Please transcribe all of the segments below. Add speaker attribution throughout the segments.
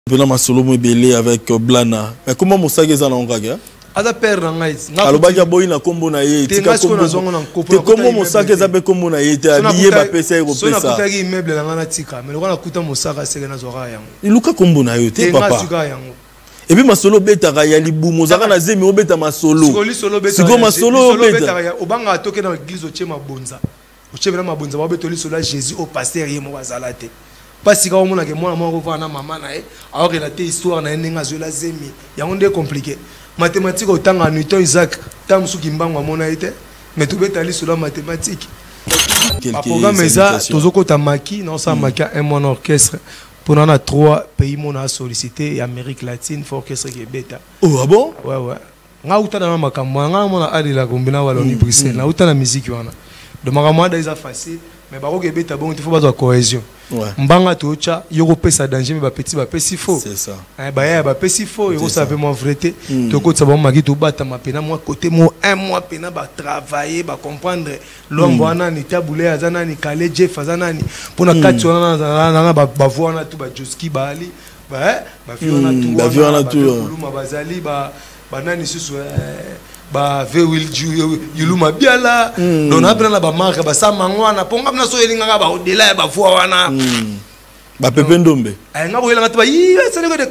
Speaker 1: Pena masolo mo belé avec Blana. Mais comment Moussaki za na ongaga?
Speaker 2: Ada père na ngai.
Speaker 1: Alobaja boy na kombo na ye.
Speaker 2: Tika kombo.
Speaker 1: Te kombo Moussaki za be kombo na ye te habillé ba pesa e ko pesa.
Speaker 2: So na kutaki immeuble na ngana tika. Mais lokana kuta Moussaka seke na zora yango.
Speaker 1: Iluka kombo na yo te papa. Et puis masolo beta ga ya libu mozaka na zemi obeta masolo. Siko masolo beta.
Speaker 2: Obanga atoke na église ochema bonza. Ochema mabonza ba betoli sola Jésus au pasteur yemo bazalate. Parce que on a que moi on na maman na e alors que la histoire na ndenga zo la zemi ya onde compliqué mathématique otanga Newton Isaac tam su kimbango mona ite mais tout betali sur la mathématique a programme ça tozoko ta maki non ça maki un mon orchestre pour on a 3 pays mon a sollicité et Amérique latine for orchestre qui beta.
Speaker 1: Oh ah bon?
Speaker 2: Ouais ouais nga utana na makambo nga mona ali la kombina wala ni Bruxelles na utana musique wana de makambo da isa facile mais baro ke beta bon il faut pas de cohésion. Mbanga tocha yoko pesa danger mais ba petit ba pesi faux.
Speaker 1: C'est ça.
Speaker 2: Ba ya ba pesi faux yoko ça fait mon vérité. Toko tsa ba magi to bata mapena moi côté moi un mois pena ba travailler ba comprendre l'homme wana ni tabule azana ni kale Jeff azana ni pona kati wana na ba voana tout ba Joski ba ali ba fiona tout ba
Speaker 1: fiona tout
Speaker 2: ma bazali ba nani susu ba vewil yuluma biala don abna ba marque ba samangwana ponga mna so yelinga ba odela ba voa wana
Speaker 1: ba pepe ndombe
Speaker 2: ay ngabo yelinga to ba yi sene ko de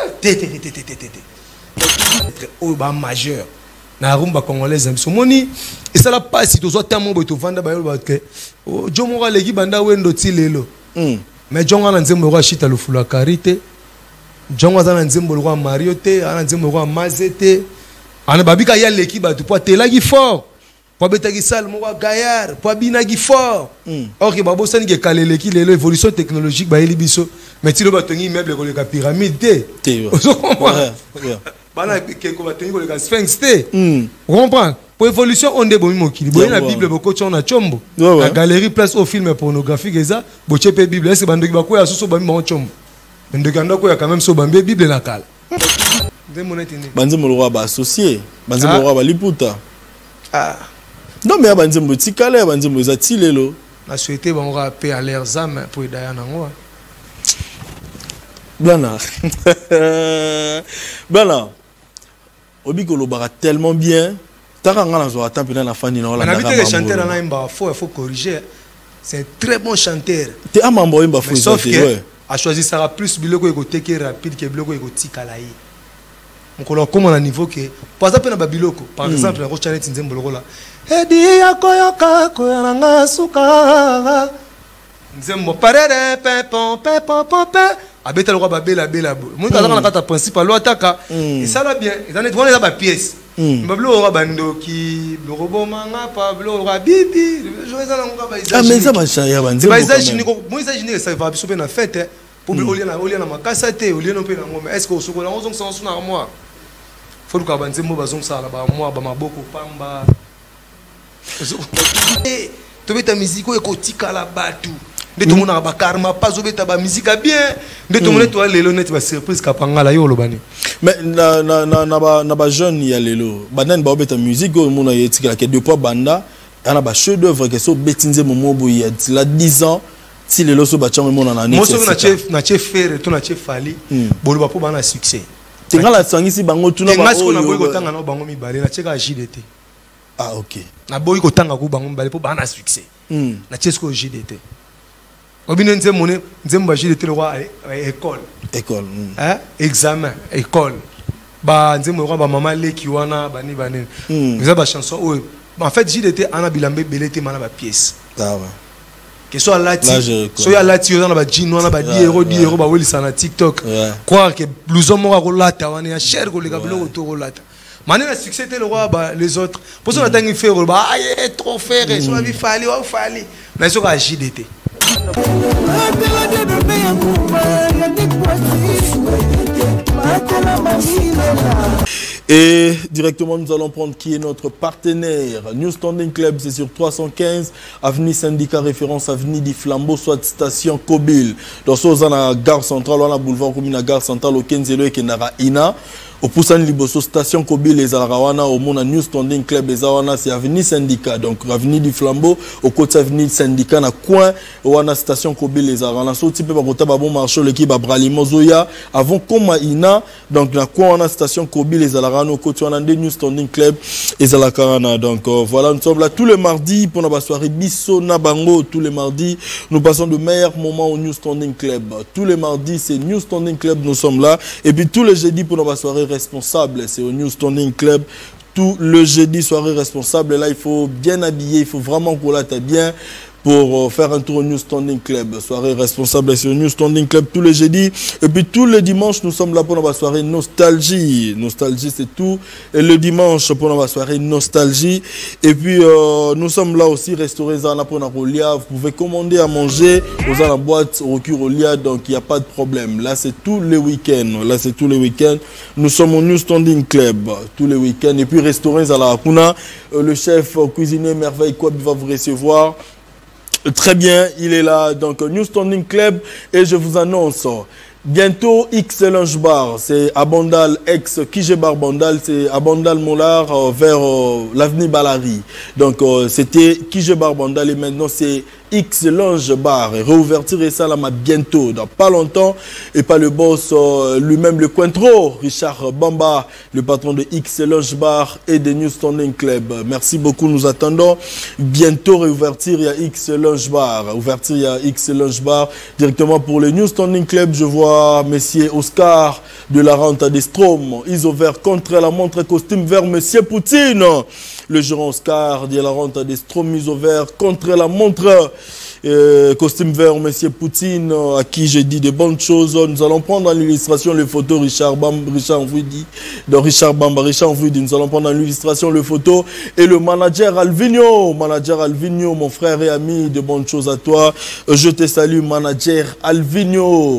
Speaker 2: te o ba majeur na rumba congolaise so moni et ça la passe to so tamo bo to vanda ba yo ba ke jomo ga leki banda wendo tilelo mais jonga na nzembo kwa shita lufula karite jonga za na nzembo kwa Mario te ana nzembo kwa Mazete. Ana babika ya l'équipe ba tu po telaki fort po betaki sal mo gaillard po binaki fort OK babo sani ke kaleleki lelo évolution technologique ba elibiso mais ti lo batongi immeuble ko le pyramide te bana ke ko batongi ko le sphinx te comprends pour évolution on de bomi mokili boye na bible boko tshona chombo la galerie place au film pornographique eza bo chepe bible est bandoki ba ko ya soso ba mi mo chombo ndoki andako ya quand même so bambe bible na kala.
Speaker 1: Banzembo le roi ba associé, banzembo le roi ba liputa. Ah. Non mais banzembo tikale, banzembo za tilelo.
Speaker 2: Na souhaité ba on va paix à leurs âmes pour Diana ngo.
Speaker 1: Blana. Blana. Obiko lo bara tellement bien. Taranga na zo attend peut-être la fani na la.
Speaker 2: On habite les chanteurs là imba faut corriger. C'est un très bon chanteur.
Speaker 1: T'es un membre imba faut
Speaker 2: ouais. A choisi ça plus biloko eko teke rapide que biloko eko tikala yi. On comme à niveau que par exemple na babiloko par exemple la rochanet nzembo lokola edi yakoyoka koyanga suka nzembo parere pepon pepon pope abeta lokwa babela bela bo mo kala na kata principal lo ataka et ça va bien ils en est vraiment ba pièce bablo ora bandoki lokobo manga pablo ora bibi je vais aller ngaba
Speaker 1: ah mais ça va chaya banzembo
Speaker 2: ba izajini ko mo izajini ça va biso pe na fête pour olia na makasa te olia no pe na ngoma est-ce que osokola ngozong sans na moi faut que banzembo bazong sala ba moi ba maboko pamba to beta musique ko tikala batu nde to mona ba karma pas obeta ba musique bien nde to mona to lelo net ba surprise kapangala yo lobani
Speaker 1: mais na ba jeune ya lelo banane ba obeta musique ko mona yetikala ke deux fois banda ana ba chef d'œuvre que so betinze momo boyi la 10 ans si lelo so ba chama mona na net
Speaker 2: mo so na chef faire to na chef fali bolo ba po ba na succès
Speaker 1: Tengala sangisi bango tuna
Speaker 2: ba o na boy ko tanga no bango mibale na cheka JDT.
Speaker 1: Ah OK.
Speaker 2: Na boy ko tanga ku bango mibale po ba na succès. Na chesko JDT. Obine nzembo ba JDT lo wa école.
Speaker 1: École.
Speaker 2: Hein? Examen, école. Ba nzembo ko ba mama leki wana bani bani. Nous ba chanson en fait JDT ana bilambe belete mana ba pièce.
Speaker 1: Ah ouais.
Speaker 2: Que soit lati so ya lati yo na ba jino na ba 10 euros ba welisa na TikTok croire que blouson mo ko lata wana ya cher ko le kablo to ko lata mané na succès te le roi ba les autres pour ça on a faire ba ay trop faire so la vie fali wa fali na so ka JDT
Speaker 1: et directement nous allons prendre qui est notre partenaire. New Standing Club, c'est sur 315 avenue Syndicat référence avenue du Flambeau soit station Kobil. Dans ce on a gare centrale, on a boulevard commune à gare centrale au Kenzelo et Kenara Ina. au Poussan Liboso station Kobi les Alarawana au Mona New Standing Club les Awana c'est avenue Syndicat donc avenue du Flambeau au côté avenue Syndicat na coin wana station Kobi les Alarawana so type ba kota ba bon marché l'équipe ba Bralimo Zoya avant Koma Ina donc na coin wana station Kobi les Alarawana au côté wana New Standing Club les Alarawana donc voilà nous sommes là tous les mardis pour la soirée Bisso na Bango tous les mardis nous passons de meilleurs moments au New Standing Club tous les mardis c'est New Standing Club nous sommes là et puis tous les jeudis pour la soirée responsable, c'est au New Standing Club. Tout le jeudi, soirée responsable. Là, il faut bien habiller, il faut vraiment qu'on l'attende bien pour faire un tour au New Standing Club. Soirée responsable, c'est au New Standing Club tous les jeudis. Et puis tous les dimanches, nous sommes là pour la soirée nostalgie. Nostalgie, c'est tout. Et le dimanche, pour la soirée nostalgie. Et puis, nous sommes là aussi, restauré Zana pour Rolia. Vous pouvez commander à manger aux la boîte au Rolia, donc il n'y a pas de problème. Là, c'est tous les week-ends. Là, c'est tous les week-ends. Nous sommes au New Standing Club tous les week-ends. Et puis, restauré Zana Akuna, le chef cuisinier Merveille Kwab va vous recevoir. Très bien, il est là, donc New Standing Club, et je vous annonce bientôt X Lunch Bar, c'est à Bandal, ex Kije Bar Bandal, c'est à Bandal Molar vers l'avenue Balari. Donc c'était Kije Bar Bandal et maintenant c'est X Lunch Bar. Et réouverture et ça là bientôt, dans pas longtemps. Et pas le boss lui-même, le Cointreau, Richard Bamba, le patron de X Lunch Bar et de New Standing Club. Merci beaucoup, nous attendons. Bientôt réouverture, il y a X Lunch Bar. Ouverture, il y a X Lunch Bar. Directement pour le New Standing Club, je vois Monsieur Oscar de la Renta des Strom. Ils ont vert contre la montre costume vert Monsieur Poutine. Le gérant Oscar de la Renta des Strom, ils ont vert contre la montre costume vert Monsieur Poutine, à qui j'ai dit de bonnes choses. Nous allons prendre dans l'illustration les photos Richard Bamba, Richard Envoudi, de Richard Bamba, Richard Envoudi. Nous allons prendre dans l'illustration les photos et le manager Alvinho, mon frère et ami, de bonnes choses à toi. Je te salue, manager Alvinho,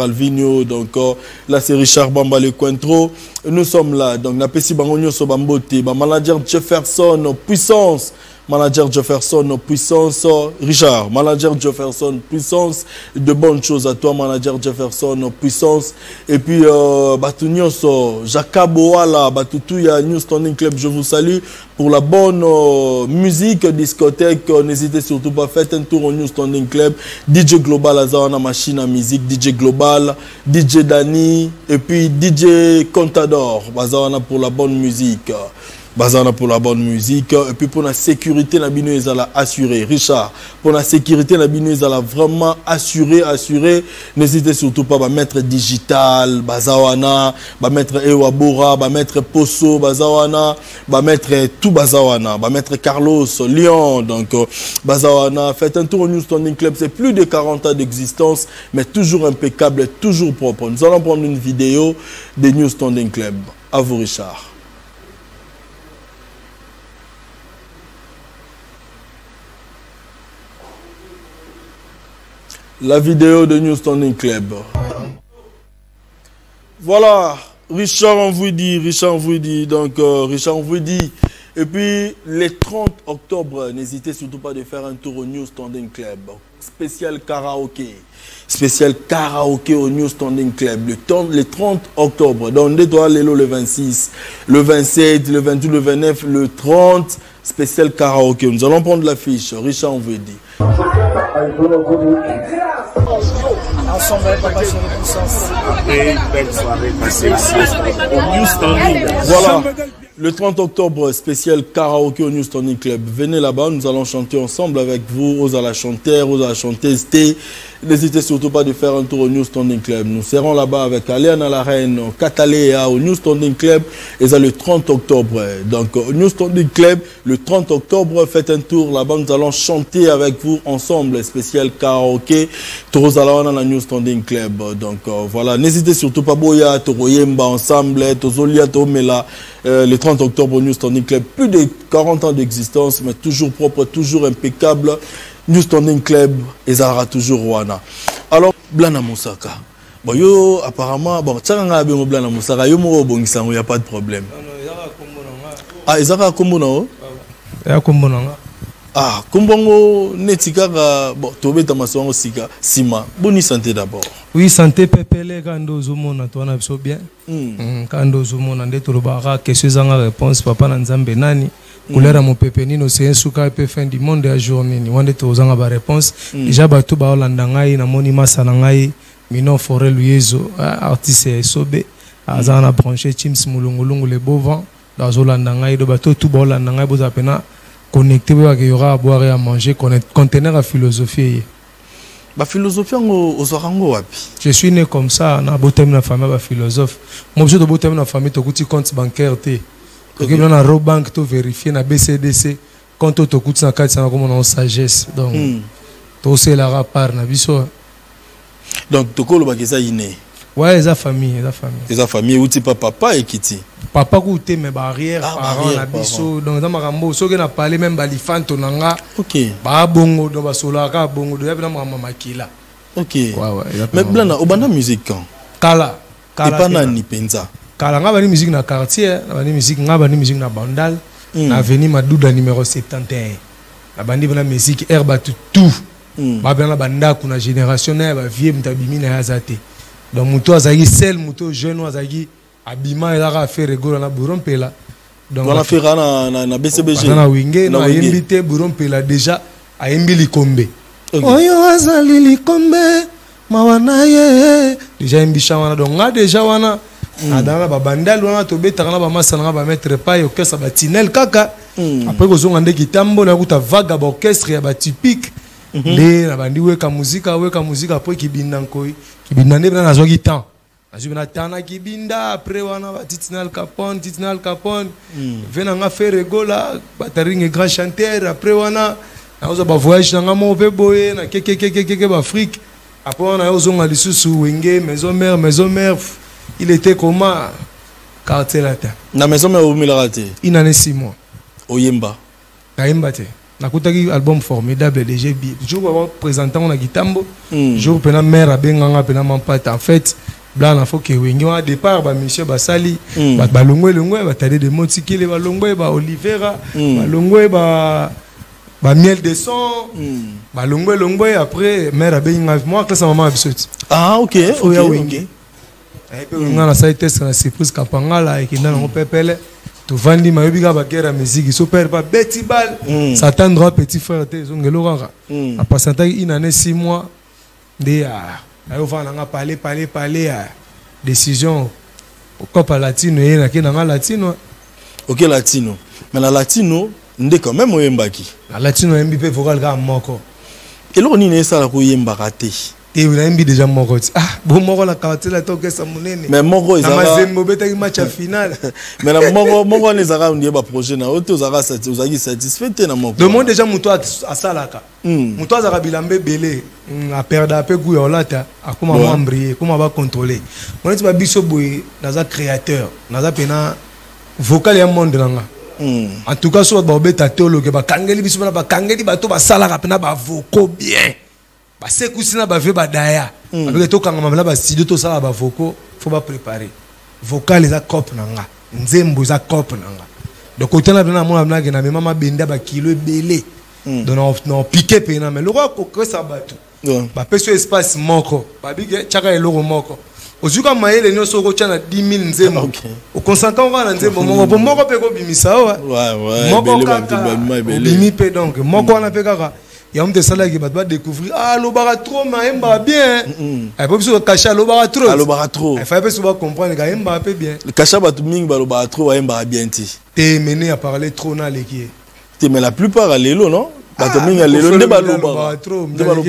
Speaker 1: donc là c'est Richard Bamba le Cointreau. Nous sommes là, donc la Pessi Bangonio Sobambote, manager Jefferson, puissance. Manager Jefferson, puissance. Richard, manager Jefferson, puissance. De bonnes choses à toi, manager Jefferson, puissance. Et puis, Batunioso, Jacabo-Wala, Batutouya, New Standing Club, je vous salue pour la bonne musique, discothèque. N'hésitez surtout pas, faites un tour au New Standing Club. DJ Global, Azarana Machine à musique, DJ Global, DJ Dani, et puis DJ Contador, Azarana pour la bonne musique. Bazana pour la bonne musique et puis pour la sécurité la bino ils allent assurer Richard pour la sécurité la bino ils allent vraiment assurer n'hésitez surtout pas à mettre digital bazawana ba mettre Ewabora ba mettre Poso bazawana ba mettre tout bazawana ba mettre Carlos Lyon donc bazawana faites un tour au New Standing Club c'est plus de 40 ans d'existence mais toujours impeccable toujours propre nous allons prendre une vidéo des New Standing Club à vous Richard. La vidéo de New Standing Club. Voilà, Richard Envoudi, donc Richard Envoudi. Et puis, les 30 octobre, n'hésitez surtout pas de faire un tour au New Standing Club. Spécial karaoké. Spécial karaoké au New Standing Club. Le 30 octobre. Donc, le 26, le 27, le 28, le 29, le 30. Spécial karaoké. Nous allons prendre l'affiche. Richard Envoudi.
Speaker 3: Ensemble avec Papa Chéri Puissance.
Speaker 4: Et belle soirée passée ici au New Standing.
Speaker 1: Voilà, le 30 octobre, spécial karaoké au New Standing Club. Venez là-bas, nous allons chanter ensemble avec vous, aux à la chanteur, aux à la chanteuse. N'hésitez surtout pas de faire un tour au New Standing Club. Nous serons là-bas avec Aléana la Reine, Cataléa au New Standing Club. Et ça le 30 octobre. Donc, au New Standing Club, le 30 octobre, faites un tour là-bas. Nous allons chanter avec vous ensemble. Spécial karaoké. Torozalawana la New Standing Club. Donc, voilà. N'hésitez surtout pas, Boya, Toroyemba ensemble, Tozolia, Tomela. Le 30 octobre au New Standing Club. Plus de 40 ans d'existence, mais toujours propre, toujours impeccable. New Standing Club, et Zara toujours Rwanda. Alors, Blana Moussaka. Bon, yo, apparemment, bon, Tchanga Abemo Blana Moussaka, yo mo bongisa, il n'y a pas de problème. Ah, Zara Kombo, non?
Speaker 2: Ya Kombo, non?
Speaker 1: Ah, kumbongo netikaka bon tobeta masongo sika sima. Bonne santé d'abord.
Speaker 2: Oui, santé pepele kando zomona to na biso bien. Kando zomona ndeto lobara question zanga réponse papa na nzambe nani. Couleur à mon pépé nino c'est un souka pe fin du monde à journée ni wande to zanga ba réponse. Déjà bato ba olanda ngai na moni masana ngai mino forêt luyezo artiste sobe azana branché Chims mulungulungu le beau vent dans olanda ngai do bato tout ba olanda ngai boza pena connecté il y aura à boire et à manger conteneur à philosophie.
Speaker 1: Ba philosophie aux orango wapi.
Speaker 2: Je suis né comme ça, na botem na famille ba philosophe. Moi je de botem na famille to kuti compte bancaire té. OK na Robank to vérifier na BCDC compte to kuti na carte na comme on sagesse. Donc to c'est la rapport na biso.
Speaker 1: Donc to ko lo ba kesa iné.
Speaker 2: Ouais, les famille, les famille.
Speaker 1: Les famille ou ti papa et kiti.
Speaker 2: Papa goûté mes barrières parents na biso donc dans makambo so que na parler même balifanto nanga. OK. Ba bongo do ba solaka bongo do ya na mama kila.
Speaker 1: OK. Mais blana obanda musique quand?
Speaker 2: Kala.
Speaker 1: Et pas na ni penza.
Speaker 2: Kala nga bani musique na quartier, na bani musique nga bani musique na Bandal, na avenue Madouda numéro 71. Na bandi bana musique herba tout. Ba bana banda kuna génération na ba vie mtabimi na yazate. Donc muto azagi sel muto jeune azagi abima il a fait rigolo na burompela. Donc
Speaker 1: on a fait na BCBG.
Speaker 2: Na wingé na invité burompela déjà a embili kombe. Oyo azali likombe mawana ye déjà imbisha wana donc nga déjà wana adana ba bandal wana to betaka na ba masana ba mettre pas orchestre ba tinel kaka. Après kozonga ndeki tambo na kuta vague ba orchestre ya ba typique. Les la bandi weka musique après kibinda nkoi kibinda ne bana zogi temps azu bana tana kibinda après wana ba titinal capone vena nga faire regola bataringe grand chanteur après wana na oza ba voyage na ngamo pe boye na keke ba Afrique après wana ozonga lisusu wenge maison mère il était comment quartier là
Speaker 1: na maison mère au milarate
Speaker 2: il en est 6 mois
Speaker 1: oyemba
Speaker 2: kaimba te nakutaki album formidable déjà bien jour présentant on a gitambo jour pena mère abenganga pena mampata en fait bla na faut que wengi au départ ba monsieur basali ba longwe ba tade de motikile ba longwe ba olivera ba longwe ba miel de son ba longwe après mère abenga moi classe maman absut
Speaker 1: OK
Speaker 2: oya wengi et puis on a ça test na surprise kapangala et kinda na pepele to vandi mayobi ka bakera musique super pas beti bal s'attendre petit frère te zongelo kaka a passé une année 6 mois de ayo vana nga parler décision au Copa Latino et na kina nga latino.
Speaker 1: OK latino mais la latino ndé quand même oyembaki
Speaker 2: la latino MVP vocal ka moko
Speaker 1: eloko nini esala ko yemba raté
Speaker 2: et on a déjà moko bon moko la quartier la toke sa monene
Speaker 1: mais moko ezaka
Speaker 2: na mazembo betaki match final
Speaker 1: mais na moko ne zaka ndiye ba projet na auto zaka satisfait na moko
Speaker 2: le monde déjà muto asalaka muto azaka bilambe belé a perda pe ku yolata akoma membre comment va contrôler on est ba biso boy naza créateur naza pena vocal ya monde nanga en tout cas so ba beta théologue ba kangeli biso ba kangeli bato ba salaka pena ba voco bien ba sekusina ba ve ba daya avec to kanga mamela ba studio to sala ba voco faut ba préparer vocal za cop nanga nzembo za cop nanga donc otana bena mona mnage na mama benda ba kilo belé donc non piquer pena mais le roi ko sa bato ba peso espace moko ba bige chaka eloko moko ozuka maele nyoso ko chana 10,000 nzembo o consentant na nzembo moko pe ko bimisa
Speaker 1: ouais
Speaker 2: moko kaka bimi pe donc moko na pe kaka ya mte sala ki ba découvrir lo bara trop maemba bien et puis so cacha lo bara trop il faut pas souvent comprendre ka emba pe bien
Speaker 1: le cacha ba tout mingi ba lo bara trop emba bien ti
Speaker 2: te mené à parler trop na leki
Speaker 1: te mais la plupart à lelo non ba to mingi lelo nde ba lo bara trop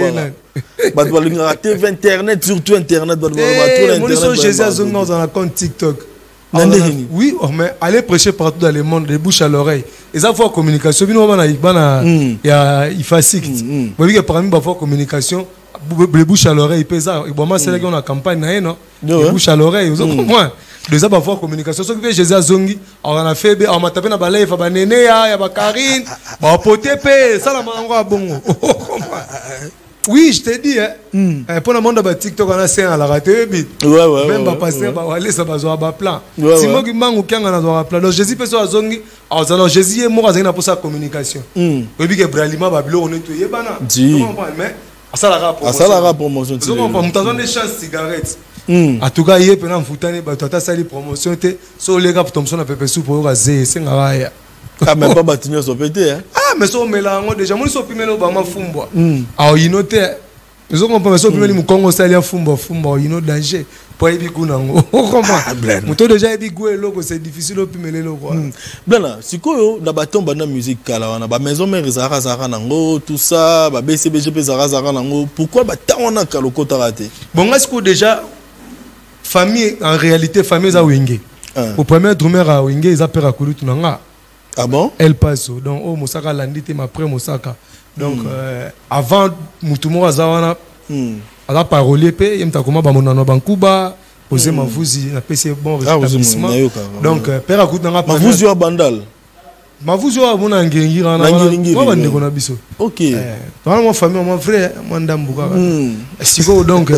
Speaker 1: ba to linga TV internet surtout internet ba trop internet
Speaker 2: mon Jésus a zonga dans la compte TikTok. Oui, mais aller prêcher partout dans le monde, de bouche à l'oreille. Et ça, faut communication. Il y a IFASIC. Il y a parmi les communication, de bouche à l'oreille. C'est là qu'on a campagne, non? De bouche à l'oreille. Vous comprenez? Déjà, il faut communication. Ce que Jésus a zongi, on a fait, on m'a tapé dans la balai, il faut néné, il y a Karine, on a poté, ça, là, on a bon. Oui, je t'ai dit, pour le monde de TikTok, on a 5 à la raté,
Speaker 1: ouais.
Speaker 2: Même pas passer, aller, ça va jouer à plan.
Speaker 1: Si
Speaker 2: moi qui manque aucun, on a plan. Donc, Jésus, personne à zongi, alors Jésus est mort à pour sa communication. Oui, que Bralima, Babylon, on est tout, yébana. Mais, à ça la promotion. Tu as des chances cigarettes. En tout cas, il y a un foutane, tu as sali promotion, so les gars, Thompson a pépé sous pour raser, c'est un
Speaker 1: ah, mais pas bâtiment sur pété, hein.
Speaker 2: Ah, mais ça, on met là, déjà, moi, je suis primé là, Obama Fumba. Alors, il note, ils ont compris, mais primé, le Congo, ça, il y a Fumba, il note danger. Pour y aller, on comprend. Mais déjà, il y a c'est difficile de primer les locaux.
Speaker 1: Blana, si quoi, on a bâton, on a musique, on a maison, mère, Zara, Nango, tout ça, BCBGP, Zara, Nango. Pourquoi on a Kaloko raté?
Speaker 2: Bon, est-ce que déjà, famille, en réalité, famille, ça, Wingé. Au premier drummer à Wingé, ils appellent à Koulut, Nanga.
Speaker 1: Ah bon?
Speaker 2: El Paso. Donc, oh, Moussaka Landite, mais après Moussaka. Donc, avant, Moutoumou Azawana, à la parole, il y a un comment Bamonano Bankuba, Osé Mavouzi, il a passé bon rétablissement. Donc, Père Akout n'a pas.
Speaker 1: Mavouzi à Bandal.
Speaker 2: Mavouzi à Bonangiri, moi, on a biso.
Speaker 1: Ok.
Speaker 2: Dans ma famille, mon frère, mon dame Bouga. Si vous donc.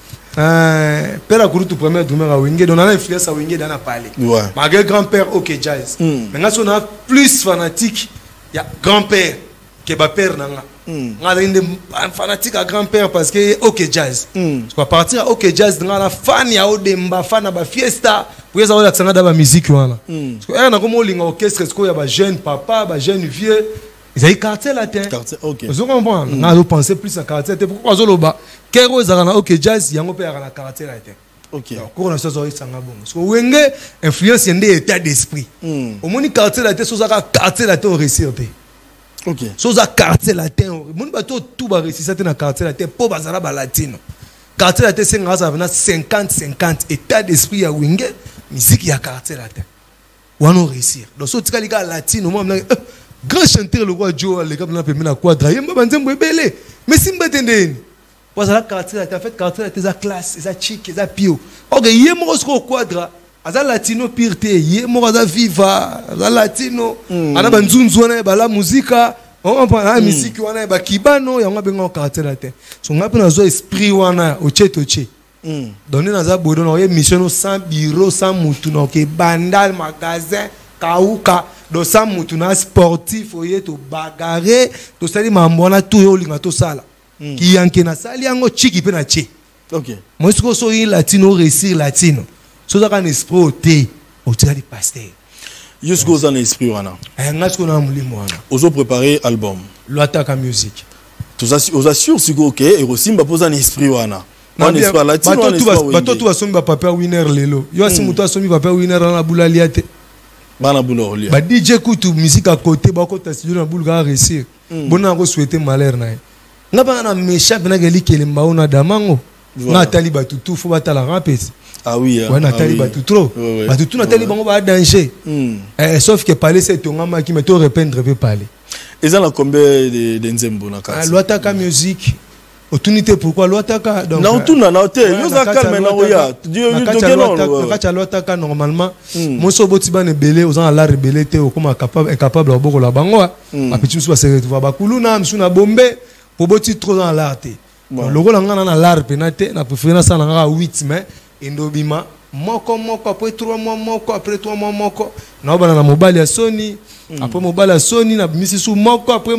Speaker 2: Père a couru tout premier drummer à Wingé, donc on a influence à Wingé dans la parler. Malgré grand-père, ok, jazz. Maintenant, si on a plus fanatique, il y a grand-père qui est père. On a une fanatique à grand-père parce que ok, jazz. À partir à ok, jazz, on a la fan, il y a Odemba, fan, il y a fiesta. Pour y avoir l'accent de la musique. Parce que on a comme un orchestre, il y a un jeune papa, un jeune vieux. Ils ont quartier latin.
Speaker 1: Ok.
Speaker 2: Vous comprenez? On a pensé plus à quartier latin. Pourquoi Zoloba? Kero Zarana, ok, jazz, il y a un peu à quartier latin.
Speaker 1: Ok.
Speaker 2: Donc, on a ça, ça va bon. Parce que Wenge influence un état d'esprit. Au moins, quartier latin, c'est ça, quartier latin, on réussit.
Speaker 1: Ok.
Speaker 2: C'est ça, quartier latin. Mon bateau, tout va réussir, c'est un quartier latin. Pour Bazara, latino. Quartier latin, c'est un 50-50 état d'esprit à Wenge, musique, il y a quartier latin. On va réussir. Donc, si tu as les gars latino, moi, grand chanteur le roi Joe les gars on a permis la quadra il m'a banzembo belé mais si m'batendeni parce que la quartier là fait quartier là tes classe tes chic tes pio OK yemo ko quadra aza latino pirte yemo aza viva aza latino ana banzunzu na ba la musica on prend la musique wana ba kibano ya ngabenga quartier là te so ngapi na zo esprit wana oche donner na za bodo na mission sans bureau sans mutu na ke bandal magasin kauka do sa mutu na sportif oye to bagarre to sali mambona tout yo linga to sala ki yanke na sali yango chiki pe na che.
Speaker 1: OK.
Speaker 2: Moi ce que so yi latino réussir latino so za kan esprit o te o tira di pasteur
Speaker 1: jusqu'aux en esprit wana
Speaker 2: ngasko na mulimo wana
Speaker 1: ozo préparer album
Speaker 2: Luataka music
Speaker 1: tout ça aux assure si OK et aussi mba posa en esprit wana on esprit latino
Speaker 2: bato tu asomba papa winner lelo yo asi mutu asomi papa winner na bula liate
Speaker 1: bana bulo lia
Speaker 2: ba DJ kutu musique à côté ba ko ta studio na bulga réussir bona ko souhaiter malheur na nga ba na méchant na geli kelemba ona damango na tali ba tutu fo ba tala rapide
Speaker 1: ah oui
Speaker 2: ouais na tali ba tutu ba tutu na tali bango ba danger sauf que parler c'est tonga ma qui me to répandre peut parler
Speaker 1: et ça la combien de nzembo na kati
Speaker 2: Luataka musique opportunité pourquoi Luataka donc
Speaker 1: non tout na te yo za calme na oya Dieu lui donne
Speaker 2: na Luataka normalement moi so boti ba ne belé aux en la rebelle te comme incapable au boko la bango a petit musu ba se retrouver ba kuluna musu na bombe pour boti trop dans l'art te logo la ngana na l'art penate na préféré na ça na 8 mais indobima moko après 3 mois après 3 mois na ba na mobile ya Sony après mobile ya Sony na misi sou moko après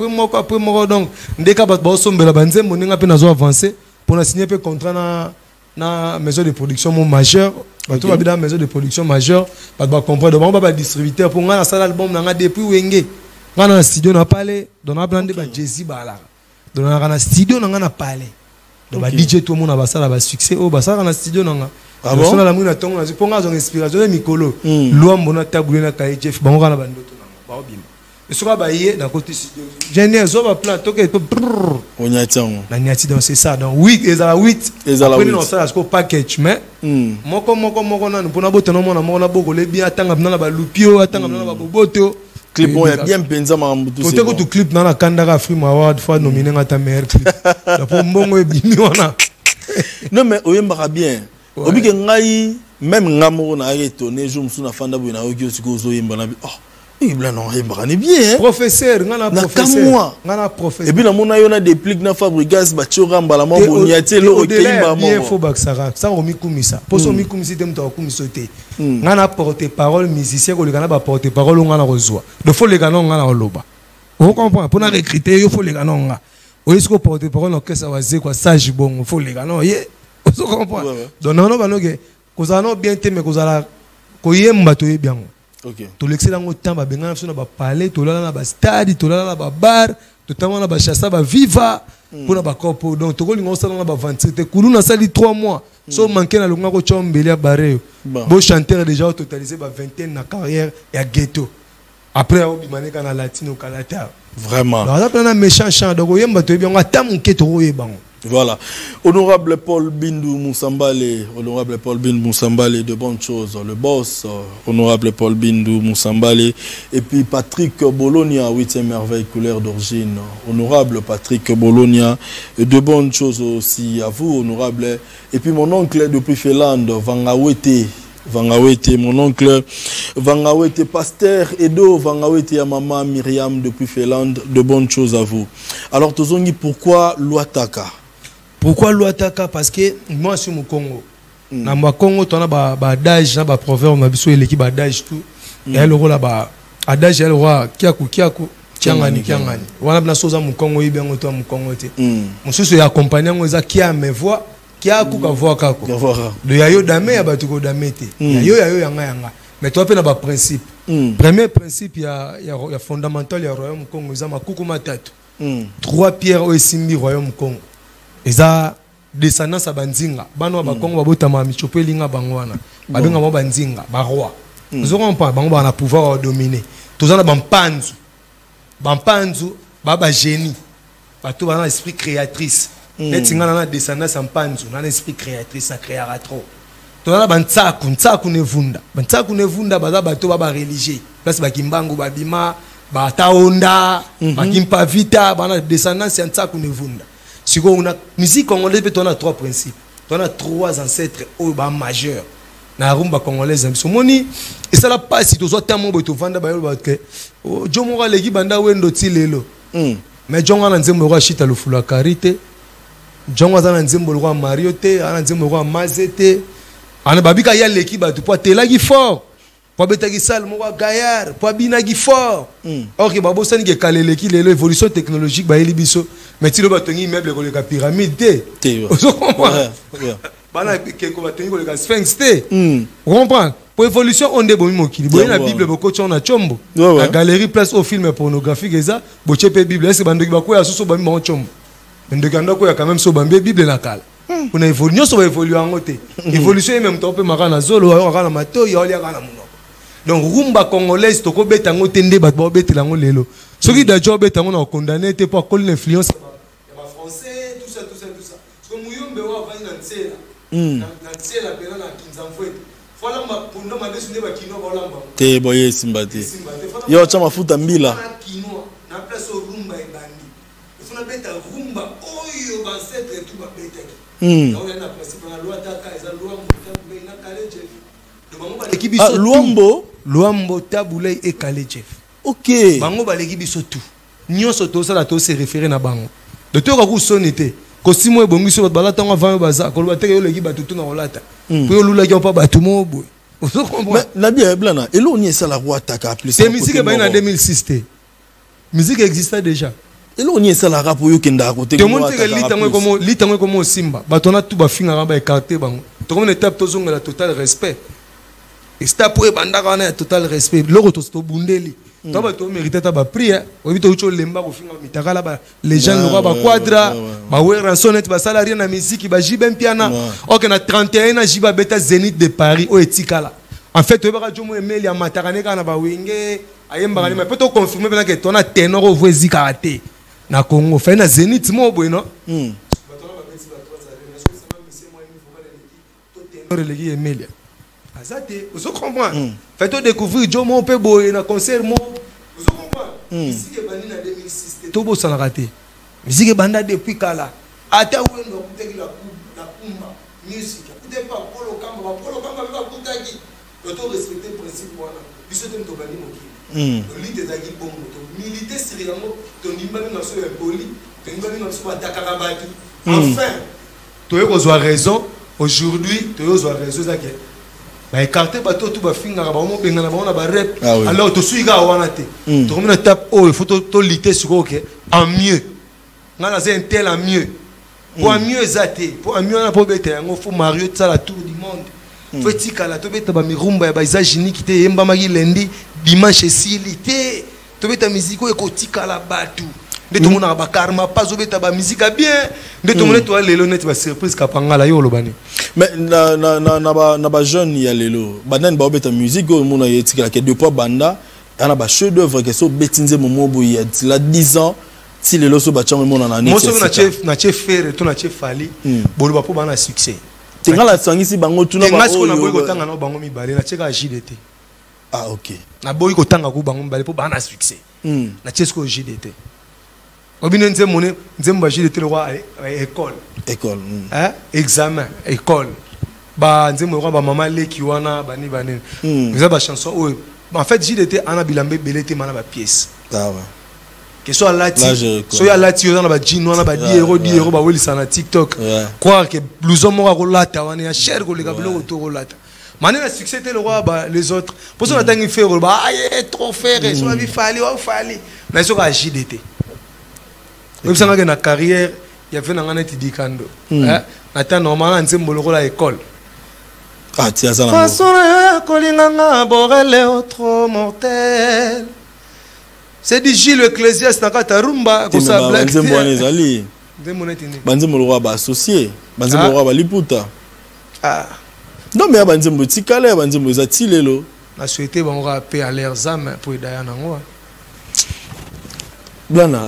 Speaker 2: moko donc ndeka ba sombela banzembo ninga pe nazo avancer pour na signer pe contrat na maison de production majeur ba to ba bida maison de production majeur ba comprendre ba distributeur pour nga na sala album na depuis Wenge nga na studio na parler donc na blande ba Jay-Z bala donc na studio na parler donc ba DJ tout le monde na ba sala ba succès o ba sala na studio na nga
Speaker 1: ah bon
Speaker 2: la muna tongo na ponga zo inspiration de mikolo luambo na tabule na kai chef bango kana bandoto na ba obima esoka ba ye na côté studio génial zo ba plan toke
Speaker 1: on y attend
Speaker 2: na niati donc c'est ça donc 8 ezala 8 après nous ça ko package mais moko na pona boto na mona mona boko le bien atanga na ba lupio atanga na ba boboto
Speaker 1: clip on y a bien penza mambu tout
Speaker 2: c'est tout clip na kandaka Afrique award fois nominé ngata meilleur clip la pour mbongo e bimi wana
Speaker 1: non mais oyembaka bien obike ngai même ngamo na étonné jour musu na fanda boina oki osiko ozoyemba na oh Oui, blanc non, il est bien.
Speaker 2: Professeur, ngana professeur. Ngana professeur.
Speaker 1: Et puis na mona yona déplique na Fabregas bachora mbala mambo niate lo keimba mo.
Speaker 2: Bien faux baksara. Ça on mi kumisa. Poso mi kumisi dem to kumisote. Ngana porte-parole musicien ko le ngana ba porte-parole ngana rozwa. De faut le ngana ngana oloba. On comprend pour na recruter il faut le ngana nga. O isko porte-parole orchestre waze kwa sage bon, faut le ngana ye. On comprend. Donc non ba noge ko za no bien te mais ko za la ko yemba to ye bien.
Speaker 1: OK.
Speaker 2: To l'excellent temps ba benga na ba palais, to la na ba stade, to la na ba bar, to tama na ba chassa ba viva pour na ba corpo. Donc to ko lingo sala na ba vente te kulu na sali 3 mois. So manqué na lunga ko chombeli ya bareo. Bo chanteur déjà totalisé ba vingtaine na carrière ya ghetto. Après au bimaneka na latino kalata.
Speaker 1: Vraiment.
Speaker 2: Alors là na méchant chant donc yemba to bien ngata munke to yebango.
Speaker 1: Voilà. Honorable Paul Bindou Moussambale, honorable Paul Bindou Moussambale, de bonnes choses. Le boss, honorable Paul Bindou Moussambale. Et puis Patrick Bologna, 8e merveille couleur d'origine. Honorable Patrick Bologna, de bonnes choses aussi à vous, honorable. Et puis mon oncle depuis Finlande, Vangawete. Vangawete, mon oncle Vangawete, pasteur Edo Vangawete, ya maman Myriam depuis Finlande, de bonnes choses à vous. Alors, Tozongi, pourquoi Luataka?
Speaker 2: Pourquoi Luataka? Parce que moi, je suis au Congo. Dans le Congo, tu as un adage, un proverbe, on a besoin de l'équipe adage tout. Et elle aura là-bas, adage, elle aura kiaku, kiangani. On a besoin de choses au Congo, il y a besoin de Congo. Mon souci est accompagné, on a qui a mes voix, qui a quoi voix kako. De yayo dame, ya batuko dame te. Yayo yanga. Mais toi, tu as un principe. Premier principe, il y a fondamental, il y a royaume Congo, il y a makuku matatu. 3 pierres au simbi royaume Congo. Eza descendance à Banzinga. Bano ba Congo babotama michopelinga bangwana. Babenga mo Banzinga, ba roi. Nous aurons pas bango ba na pouvoir dominer. Tozana bampanzu. Bampanzu baba génie. Bato ba na esprit créatrice. Netinga na descendance ampanzu, na esprit créatrice, ça créera trop. Tozana bantsaku nevunda. Bantsaku nevunda baza bato baba religieux. Place bakimbangu babima, bataonda, bakimpa vita, bana descendance ya ntsaku nevunda. Si on a musique congolaise, on a 3 principes. On a 3 ancêtres majeurs. Na rumba congolaise, moni et ça la passe si tu as tellement de vendre ba que Jomora legi banda wendo tilelo. Mais Jonga na nzembo roi chita lo fula karité. Jonga za na nzembo roi marioté, ana nzembo roi mazete. Ana babika ya leki ba tu po telagi fort. Po betagi sal mo gaillard, po binagi fort. Or que babo sani ke kaleleki lelo évolution technologique ba eli biso. Mais si le bâton immeuble comme la pyramide, on comprend. Pour évolution, on est bon. La Bible, on a chombo. La galerie place au film pornographique, ça, la Bible, est-ce que bande qui va quoi à sous bambi mon chombo. Mais quand on a quand même sous bambi Bible la cale. On a évolué, on va évoluer en côté. Évolution même temps peu marana zolo, on a mato, il y a la mono. Donc rumba congolaise, to ko betango tende bat bo betelango lelo. Ce qui d'ailleurs betango na condamné te pour coller l'influence. Français, tout ça. Parce que Mouyombe va venir dans Tsela. Dans Tsela, il y a un Kinzamfouet. Voilà, pour nous, je suis un Kino.
Speaker 1: Te boye Simbate. Yo, tu as ma fouta mbila.
Speaker 2: Kino, na place au rumba et bandi. Il faut mettre un rumba. Oh, yo, va s'être et tout va péter. Donc, il y a un principe dans la loi Taka, il y a la loi Mouta,
Speaker 1: Luambo.
Speaker 2: Luambo, Taboulay et Kale Jeff.
Speaker 1: Ok.
Speaker 2: Bango balegi biso tout. Nyon soto ça la to se référer na bango. De to ka ku sonité. Ko simo e bongi so bala tanga va baza ko ba teke yo legi ba tutu na olata. Ko yo lula pa ba tumo boy. Vous comprenez?
Speaker 1: La bien blana. Et l'on y ça la roi Taka plus.
Speaker 2: C'est musique ba en 2006 té. Musique existait déjà.
Speaker 1: Et l'on y ça la rap yo kenda à côté.
Speaker 2: Tout le monde te litango comme Simba. Ba tona tout ba finga ba écarté bango. To comme une étape to zonga la total respect. Et c'est pour banda kana total respect. Loko to bundeli. Toi, tu mérites ta prière. Oui, tu as lemba au final, les gens n'ont pas quadra, rançonnette, salarié na musique, jibem piana. Ok, na 31 na jiba beta Zénith de Paris au etikala. En fait, tu vas radio mo email ya matarane kana ba wenge, ayemba mais peut-on confirmer que tu as ténor au voisin karaté. Na Congo, fait na Zénith mo boy non. Vous comprenez? Faites découvrir Jomo Pebo et un concert. Vous comprenez? Musique est bandée en 2006. Tout beau sans rater. Musique est bandée depuis Kala. Ata où on a écouté la Kumba. Musique. Écoutez pas Polo Kamba. Polo Kamba va écouter qui? Auto respecter le principe voilà. Puis ce thème tobani moki. L'idée d'agir bon moto. Militer sérieusement ton imbami dans ce poli, ton imbami dans ce batakabaki. Enfin, tu as raison aujourd'hui, tu as raison ça que bah écarter bateau tout ba finga ba mo benga na ba ba rep. Alors tu suis ga wana te. Tu comme une tape oh il faut to lutter sur OK en mieux. Ngana c'est un tel en mieux. Pour mieux zater, pour mieux na pour bete ngo faut Mario ça la tour du monde. Faut tika la to beta ba mirumba ba izajini ki te yemba magi lundi dimanche silité. To beta musique ko tika la batu. De tout monde ba karma pas obeta ba musique bien. De tout monde to lelo net ba surprise kapanga la yo lobani.
Speaker 1: Mais na ba jeune ya lelo. Banen ba obeta musique ko mona yetika ke deux poids banda. Ana ba chef d'œuvre que so betinze momo boy la 10 ans. Si les loso bachang mon en année.
Speaker 2: Moi na chef faire to na chef fali. Bolo ba po bana succès.
Speaker 1: Tenga la sangi si bango tuna
Speaker 2: ba. Tenga na boy ko tanga na bango mi bale na cheka JDT.
Speaker 1: Ah OK.
Speaker 2: Na boy ko tanga ko bango bale po bana succès. Na chesko JDT. Obine nzemone nzemba JDT le roi école.
Speaker 1: École.
Speaker 2: Hein? Examen, école. Ba nzembo roi ba maman leki wana bani bani. Vous avez chanson en fait JDT ana bilambe belete mana ba pièce.
Speaker 1: Ah ouais.
Speaker 2: Que soit lati soit lati on a ba jino on a ba 10 euros ba weli sana TikTok croire que blouson mo ko lata wana ya cher ko le kablo ko to lata mané la succès le roi ba les autres pour ça on a faire ba ay trop faire soit vi fali wa fali mais so ka JDT même ça na carrière il y avait na ngana ti dikando hein ata normal nzembo le la école
Speaker 1: ah tiens ça
Speaker 2: la façon ko linganga borele trop mortel. C'est du Gilles Ecclésiaste dans ta rumba comme ça blague.
Speaker 1: Banzembo nezali. Banzembo le roi ba associé. Banzembo le roi ba liputa. Ah. Non mais banzembo tikale banzembo za tilelo.
Speaker 2: La souhaité bon rapper à leurs âmes pour Diana ngwa.
Speaker 1: Blana.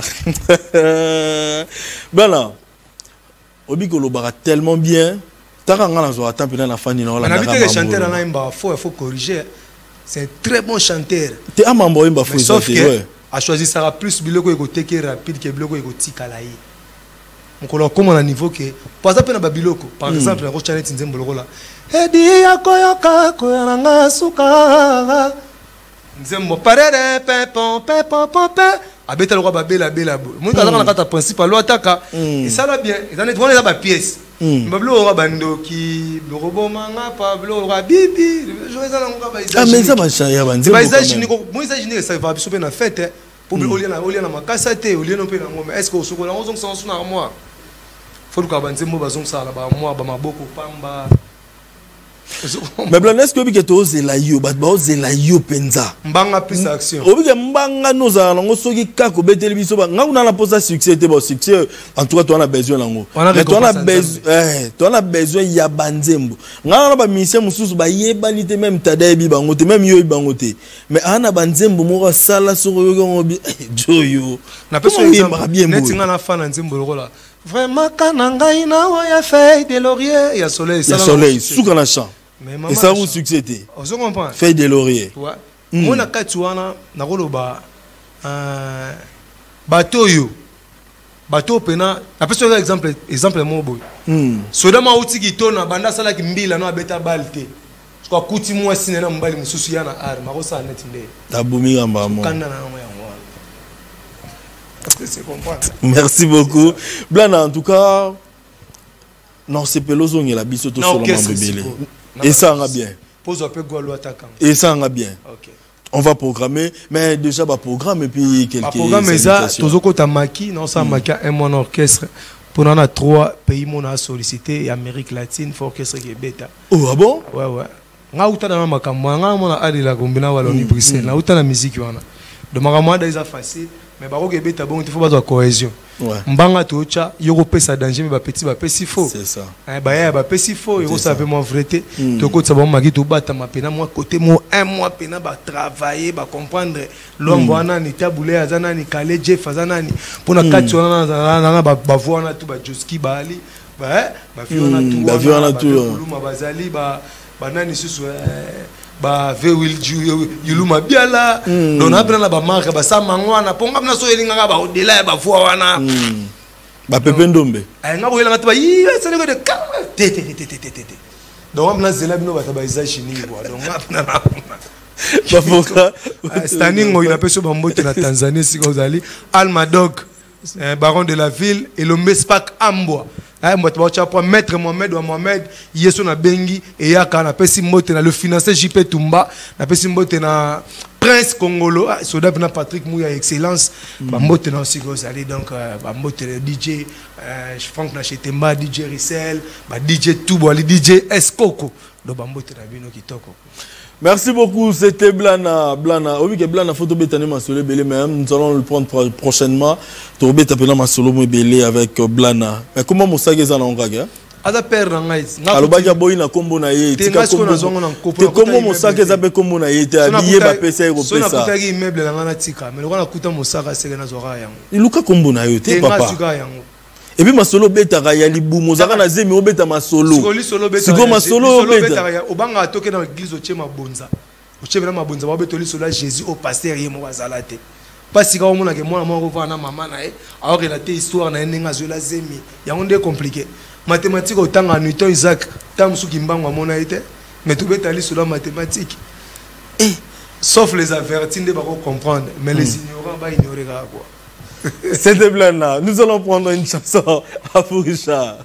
Speaker 1: Blana. Obi ko lo bara tellement bien. Taka ngana zo attend pena na fani na la.
Speaker 2: On a vu que les chanteurs là imba faut corriger. C'est un très bon chanteur.
Speaker 1: T'es un membre imba faut
Speaker 2: sauf que a choisi ça plus biloko écouté qui rapide que biloko écouté kalaï. Donc on comme on a niveau que par exemple na babiloko par exemple na chanet nzembo lokola edi akoyoka koyanga suka nzembo parere pepon pepon pepon abeta lokwa babela bela bo moi kala na kata principal lo ataka et ça va bien ils en est devant ba pièce bablo ro bandoki le robot manga pablo ro bibi jouer ça na ngwa ba
Speaker 1: ah mais ça va changer ba nzembo
Speaker 2: ba izajini ko moi izajini ça va biso pe na fête pour olia na makasa te olia no pe na ngoma est-ce que osokola ngozong sans na moi faut que ba nzembo bazong sala ba moi ba maboko pamba.
Speaker 1: Mais blanc est-ce que obi keto ozela yo ba ozela yo penza
Speaker 2: mbanga plus action
Speaker 1: obi ke mbanga noza nango soki kako beteli biso ba ngakuna na posa succès te ba succès en tout cas toi on a besoin nango mais toi on a besoin ya banzembo ngana ba mission mususu ba yebani te même tadayebi bango te même yo bango te mais ana banzembo moko sala soko yo ngobi joyo
Speaker 2: na personne bien netinga na fana nzembo lokola vraiment kananga ina ya feuille de laurier ya soleil
Speaker 1: souka na champ et ça vous succès te
Speaker 2: on comprend
Speaker 1: feuille de laurier
Speaker 2: moi na katuana na koloba bateau pena na personne exemple mo boy soda ma uti kitona banda sala ki mbila no abeta balte kwa kuti moi sinena mbali mususu yana ar makosa net nde
Speaker 1: tabumi ngamba mo
Speaker 2: kanda na mo yango.
Speaker 1: Merci beaucoup. Blana, en tout cas, non, c'est peloso qui la biso tout sur le bébé. Et ça va bien.
Speaker 2: Pose un peu golo attaquant.
Speaker 1: Et ça va bien.
Speaker 2: OK.
Speaker 1: On va programmer, mais déjà va programme et puis quelques
Speaker 2: programme ça tozoko ta maki, non ça maki un mon orchestre pour on a 3 pays mon a sollicité Amérique latine for orchestre qui est bêta.
Speaker 1: Oh ah bon?
Speaker 2: Ouais ouais. Nga uta na makambo nga mona ali la kombina wala ni Bruxelles. Na uta na musique wana. De makambo déjà facile. Mais baro ke beta bon il faut pas de cohésion. Mbanga tocha yoko pesa danger mais ba petit ba pesi faux.
Speaker 1: C'est ça.
Speaker 2: Ba ya ba pesi faux yoko ça fait moi vérité. To ko ça ba magi to bata ma pena moi côté moi un mois pena ba travailler ba comprendre l'homme wana ni taboulé azana ni kale Jeff azana ni pour na kati wana ba voana tout ba Joski ba ali ba fiona tout
Speaker 1: ba fiona tout
Speaker 2: ma bazali ba nani susu ba vewil yuluma biala dona bana ba marque ba samangwana ponga bana so yelinga ba odela ba voix wana
Speaker 1: ba pepe ndombe
Speaker 2: ay ngabo yelinga ba yi sele ko de te Donc on a zéla bino batabaisa chini quoi. Donc Standing il a peu sur Bambote na Tanzanie si vous allez Almadog baron de la ville et le Mespak Amboa. Moi tu vas maître Mohamed Yeso na Bengi et Yaka na pesi mbote na le financier JP Tumba na pesi mbote na Prince Congolo soda na Patrick Mouya excellence Bambote na aussi vous allez donc Bambote le DJ Franck Nachetemba DJ Rissel DJ Toubo DJ Escoco do Bambote na bino kitoko.
Speaker 1: Merci beaucoup, c'était Blana. Oui, que Blana photo bétane ma solo belé, mais nous allons le prendre prochainement. Tu vas t'appeler ma solo belé avec Blana. Mais comment mon sac est en anglais?
Speaker 2: Ada père ngai.
Speaker 1: Alors baga boy na kombo na ye. Te comment mon sac est appelé kombo na ye? Te habillé ba pesa ero pesa.
Speaker 2: So na kutaki immeuble na ngana tika. Mais lokana kuta mon sac a sega na zora yango.
Speaker 1: Iluka kombo na yo te papa. Et puis ma solo beta ya libu mozaka na zemi obeta ma solo. Siko ma solo beta.
Speaker 2: Obanga toke dans l'église au chema bonza. Au chema na bonza ba betoli solo Jésus au pasteur yemo wazalate. Pas si ka omona ke mwana moko va na mama na e. Alors que la histoire na ndenga zola zemi. Ya onde compliqué. Mathématique au temps Newton Isaac tam su kimbango mona ite. Mais tout betali solo mathématique. Et sauf les avertis ne pas comprendre, mais les ignorants ba ignorer quoi.
Speaker 1: C'était Blana. Nous allons prendre une chanson à Fourisha.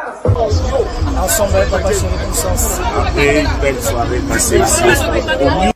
Speaker 3: Ensemble avec Papa Chéri Puissance.
Speaker 4: Après une belle soirée passée ici au